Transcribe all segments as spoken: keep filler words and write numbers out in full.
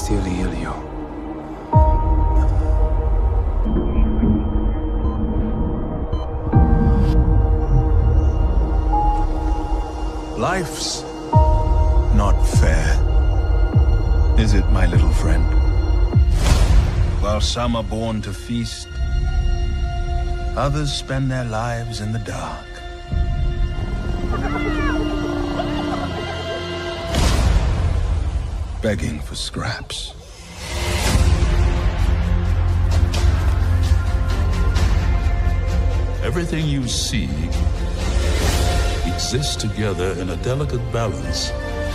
still heal you. Life's not fair, is it, my little friend? While some are born to feast, others spend their lives in the dark. Begging for scraps. Everything you see exists together in a delicate balance.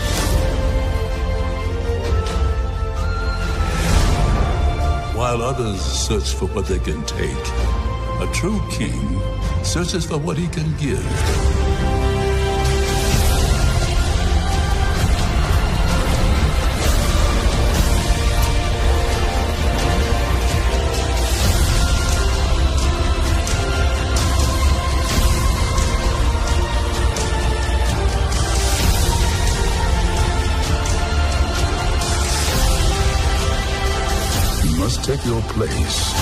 While others search for what they can take, a true king searches for what he can give. Take your place.